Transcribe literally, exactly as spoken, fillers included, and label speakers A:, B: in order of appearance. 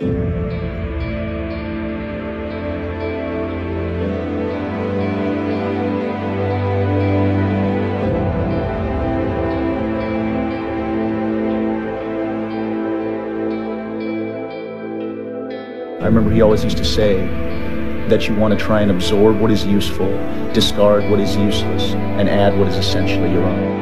A: I remember he always used to say that you want to try and absorb what is useful, discard what is useless, and add what is essentially your own.